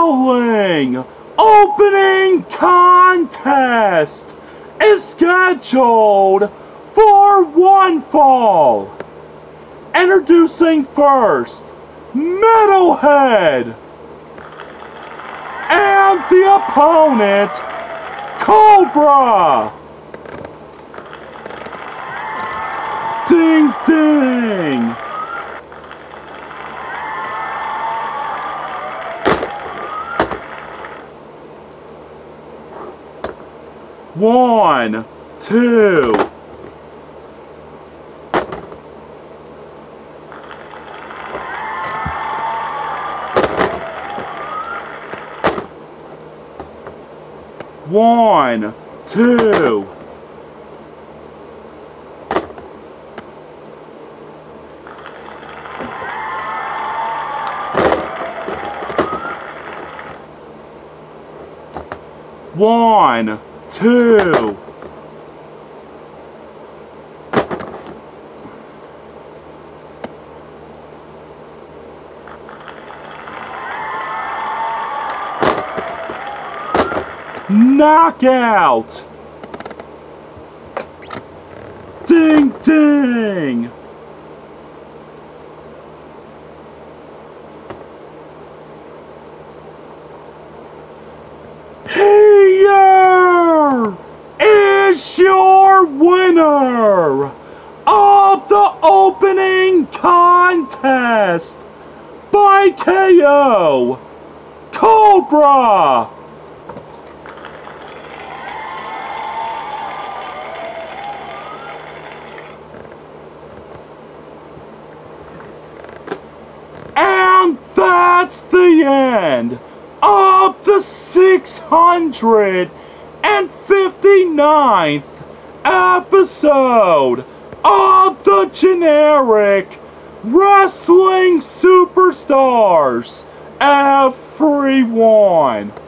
following opening contest is scheduled for one fall. Introducing first, Metalhead, and the opponent, Cobra. Ding ding. One, two. One, two. One, two. Knockout! Ding ding! Here is your winner of the opening contest by KO, Cobra! And that's the end of the 659th episode of the Generic Wrestling Superstars, everyone.